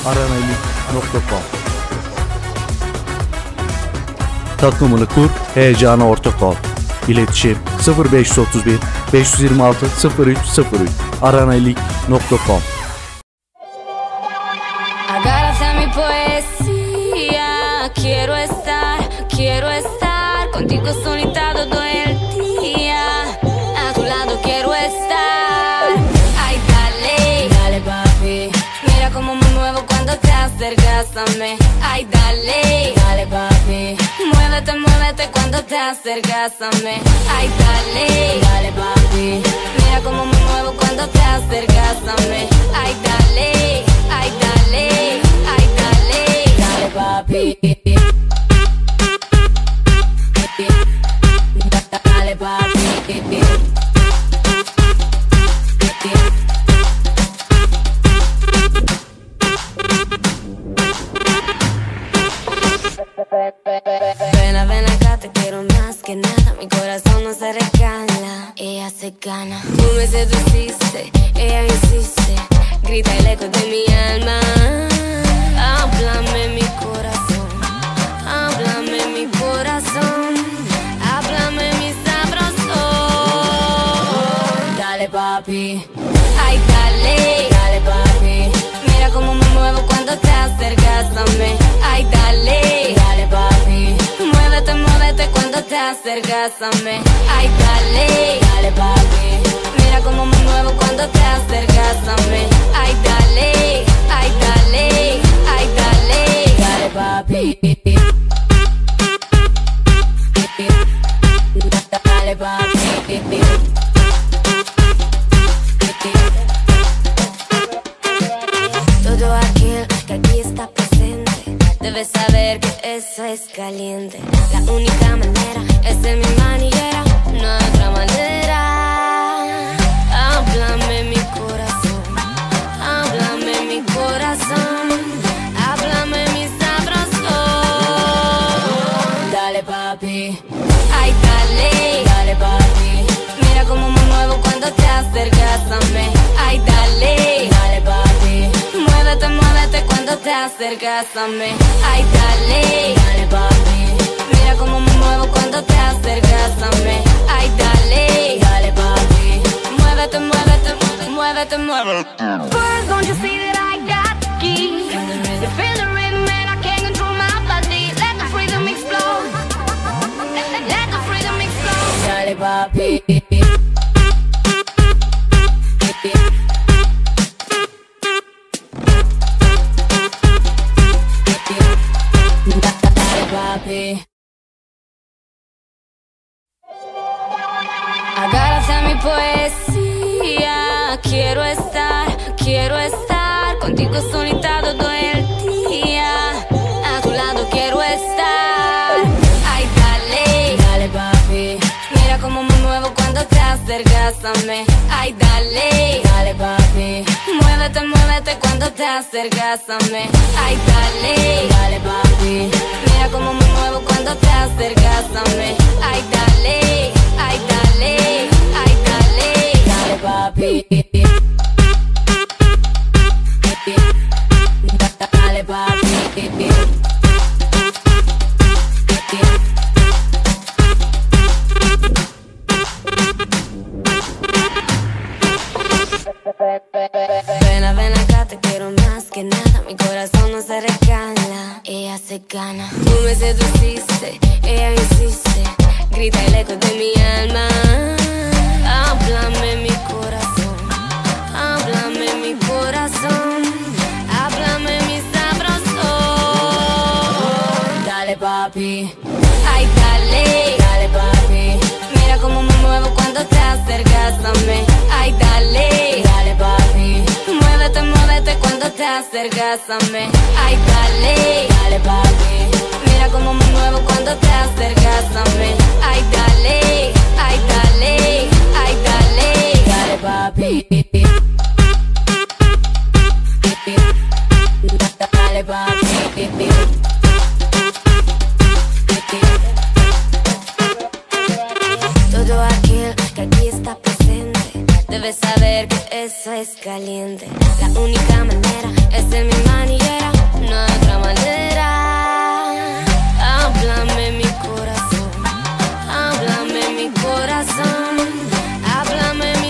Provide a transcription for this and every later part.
aranaylik.com. Takımını kur, heyecana ortak ol. İletişim 0531 526 0303 aranaylik.com. Agárrate mi poesía, quiero estar contigo solita todo el día. A tu lado quiero estar. Ay, dale, dale papi. Mira cómo me muevo cuando te acercas a mí. Ay, dale, dale papi. Muévete, muévete cuando te acercas a mí. Ay, dale, dale papi. Mira cómo me muevo cuando te acercas a mí. Ay, dale, ay, dale, ay, dale, dale papi. Dale papi. Ven acá, te quiero más que nada. Mi corazón no se regala, ella se gana. Tú me seduciste, ella insiste. Grita el eco de mi alma. Háblame mi corazón, háblame mi corazón, háblame mi sabroso. Dale papi, ay dale, dale papi. Mira cómo me muevo cuando te acercas a mí. Ay dale, dale papi. Muévete, muévete cuando te acercas a mí. Ay dale, dale papi. Mira cómo me muevo cuando te acercas a mí. Ay dale, ay dale, ay dale, dale papi. Dale papi. Todo aquel que aquí está presente debe saber que eso es caliente. La única manera es ser mi maniguera, no hay otra manera. Háblame mi corazón, háblame mi corazón, háblame mi sabroso. Dale papi, ay dale, dale papi. Mira cómo me muevo cuando te acercas a mí. Ay dale, dale papi. Muévete, muévete cuando te acercas a mí. Ay dale, dale papi. Mira cómo me muevo cuando te acercas a mí. Ay dale, dale papi. Muévete, muévete, muévete, muévete. First, don't you see that I got the key? You feel the rhythm and I can't control my body. Let the freedom explode. Let the freedom explode. Dale papi. Dale papi. Agárrate a mi poesía, quiero estar contigo solita todo el día. A tu lado quiero estar. Ay dale, dale papi. Mira cómo me muevo cuando te acercas a mí. Ay dale, dale papi. Muévete, muévete cuando te acercas a mí. Ay dale, dale papi. Mira cómo me muevo cuando te acercas a mí. Ay dale, ay dale, ay dale, dale papi. Dale papi. Ven acá, te quiero más que nada. Mi corazón no se regala, ella se gana. Tú me seduciste, ella insiste. Grita el eco de mi alma. Háblame mi corazón, háblame mi corazón, háblame mi sabroso. Dale papi, ay dale, dale papi. Mira cómo me muevo cuando te acercas a mí. Ay dale, dale papi. Muévete, muévete cuando te acercas a mí. Ay dale, dale papi. Mira cómo me muevo cuando te acercas a mí. Ay dale, ay dale, ay dale, dale papi. Dale papi. Todo aquel que aquí está presente debe saber que eso es caliente. caliente. La única manera es ser mi maniguera, no hay otra manera. Háblame mi corazón, háblame mi corazón, háblame mi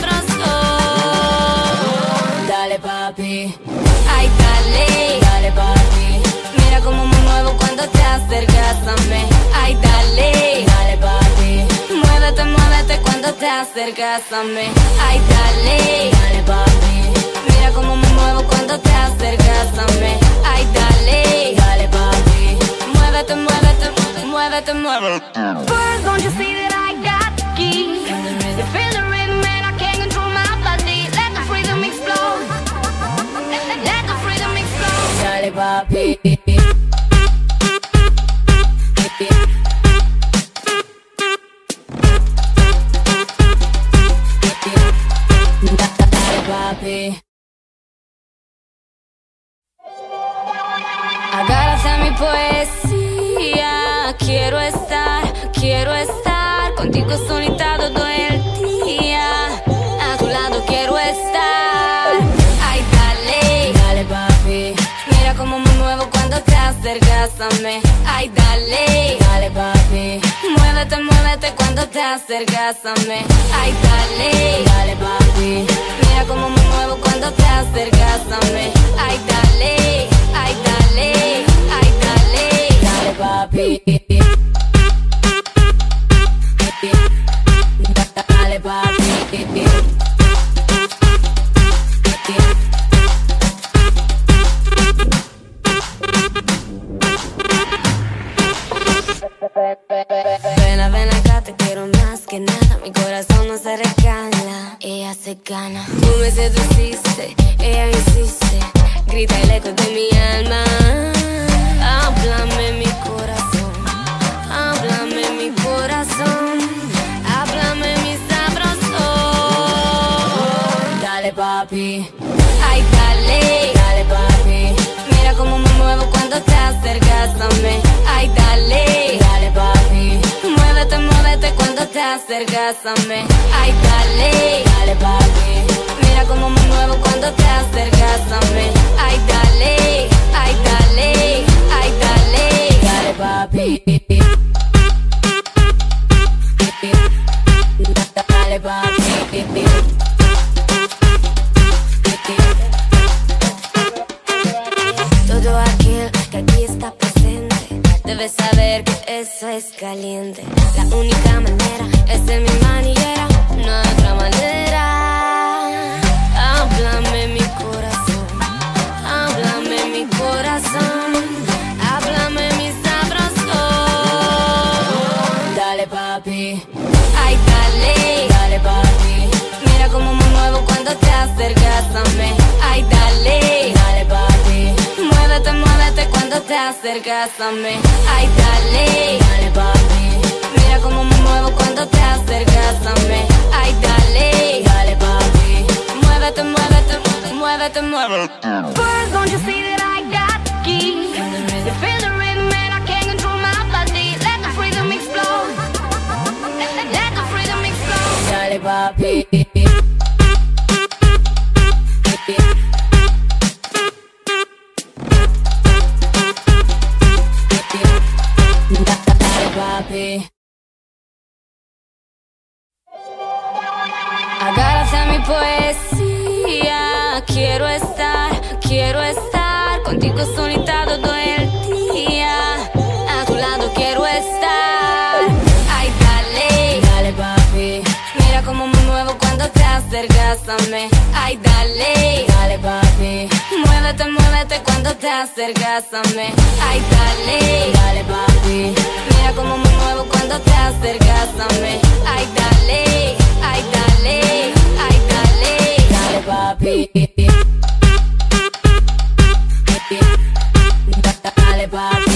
sabrosón. Dale papi, ay dale, dale papi. Mira cómo me muevo cuando te acercas a mí. Ay dale, dale papi. Muévete, muévete cuando te acercas a mí. Ay dale, dale papi. Mira cómo me muevo cuando te acercas a mí. Ay dale, dale papi. Muévete, muévete, muévete, muévete. First, don't you see that I got the key? You feel the rhythm and I can't control my body. Let the freedom explode. Let the freedom explode. Dale papi. Agárrate a mi poesía. Quiero estar contigo solita todo el día. A tu lado quiero estar. Ay dale, dale papi. Mira cómo me muevo cuando te acercas a mí. Ay dale, dale papi. Muévete, muévete cuando te acercas a mí. Ay dale, dale papi. Mira cómo me muevo cuando te acercas a mí. Ay dale, ay dale, ay dale, dale papi. Dale papi. Ven acá, te quiero más que nada. Mi corazón no se regala, ella se gana. Tú me seduciste, ella insiste. Grita el eco de mi alma. Háblame mi corazón, háblame mi corazón, háblame mi sabrosón. Dale papi, ay dale, dale papi. Mira cómo me muevo cuando te acercas a mí. Ay dale, dale papi. Muévete, muévete cuando te acercas a mí. Ay dale, dale papi. Mira cómo me muevo cuando te acercas a mí. Ay dale, ay dale, ay dale, dale papi. Dale papi. Todo aquel que aquí está presente debe saber que eso es caliente. La única manera es ser mi maniguera, no hay otra manera. Háblame mi corazón, háblame mi corazón, háblame mi sabrosón. Dale papi, ay dale, dale papi. Mira cómo me muevo cuando te acercas a mí. Ay dale, dale papi. Muévete, muévete cuando te acercas a mí. Ay dale, dale papi. Mira cómo me muevo cuando te acercas a mí. Ay dale, dale papi. Muévete, muévete, muévete, muévete. First, don't you see that I got the key? You feel the rhythm and I can't control my body. Let the freedom explode. Let the freedom explode. Dale papi. Agárrate a mi poesía. Quiero estar contigo solita todo el día. A tu lado quiero estar. Ay dale, dale papi. Mira cómo me muevo cuando te acercas a mí. Ay dale, dale papi. Muévete, muévete cuando te acercas a mí. Ay dale, dale papi. Mira cómo me muevo cuando te acercas a mí. Ay dale, ay dale, ay dale, dale papi. Dale papi.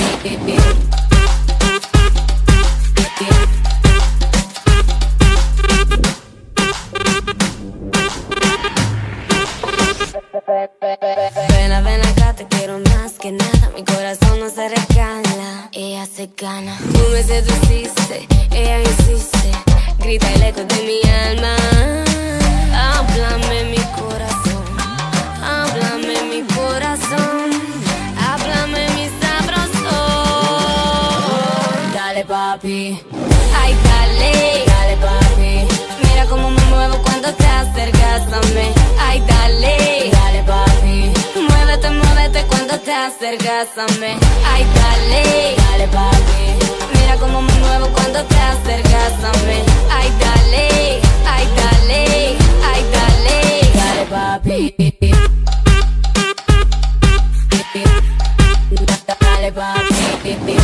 Ven acá, te quiero más que nada. Mi corazón no se regala, ella se gana. Tú me seduciste, ella insiste. Grita el eco de mi alma. Háblame mi corazón, papi. Ay, dale, dale, papi. Mira cómo me muevo cuando te acercas a mí. Ay, dale, dale, papi. Muévete, muévete cuando te acercas a mí. Ay, dale, dale, papi. Mira cómo me muevo cuando te acercas a mí. Ay, dale, ay, dale, ay, dale, dale, papi. Dale, papi.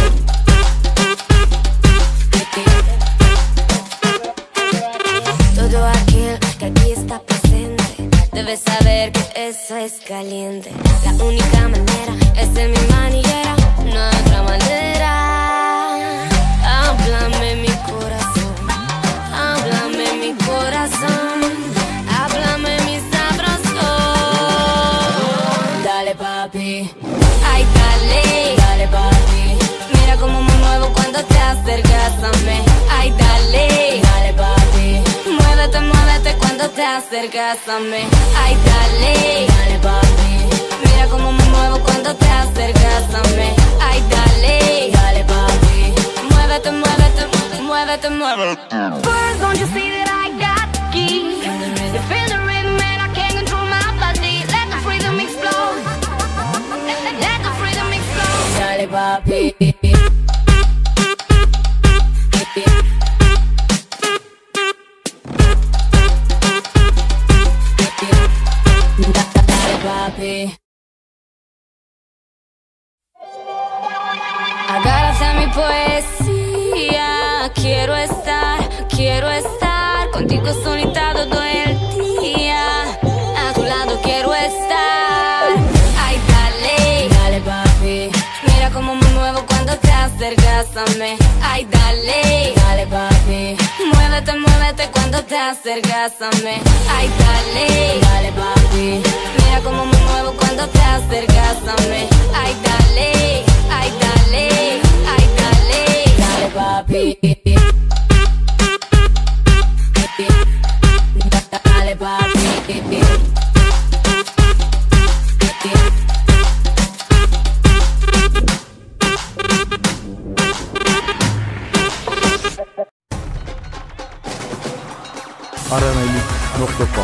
Todo aquel que aquí está presente debe saber que eso es caliente. La única manera es de mi manillera, no hay otra manera. Háblame mi corazón, háblame mi corazón, háblame mi sabroso. Dale, papi. Ay, dale, dale, papi. Mira cómo me muevo cuando te acercas a mí. Ay, dale, dale, papi. Muévete, muévete cuando te acercas a mí. Ay, dale, dale, papi. Mira cómo me muevo cuando te acercas a mí. Ay, dale, dale, papi. Muévete, muévete, muévete, muévete. First, don't you see that I got the key? You feel the rhythm and I can't control my body. Let the freedom explode. Let the freedom explode. Dale, papi. Dale, papi. Agárrate mi poesía. Quiero estar contigo solita todo el día. A tu lado quiero estar. Ay, dale, dale, papi. Mira cómo me muevo cuando te acercas a mí. Ay, dale, dale, papi. Muévete, muévete cuando te acercas a mí. Ay, dale, dale, papi. Mira cómo me muevo cuando te acercas a mí. Ay, dale, ay, dale, ay, dale, dale, papi. Dale, papi. Aranailik.com.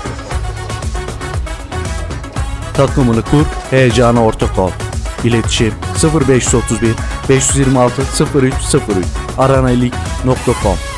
Takımını kur, heyecana ortak ol. İletişim 0531 526 0303 aranailik.com.